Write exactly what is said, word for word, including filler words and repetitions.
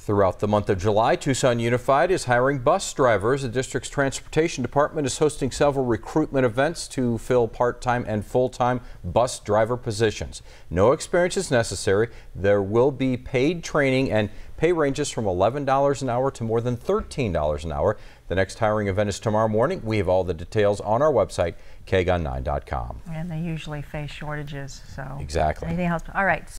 Throughout the month of July, Tucson Unified is hiring bus drivers. The district's transportation department is hosting several recruitment events to fill part-time and full-time bus driver positions. No experience is necessary. There will be paid training, and pay ranges from eleven dollars an hour to more than thirteen dollars an hour. The next hiring event is tomorrow morning. We have all the details on our website, K G U N nine dot com. And they usually face shortages, so. Exactly. Anything else? All right.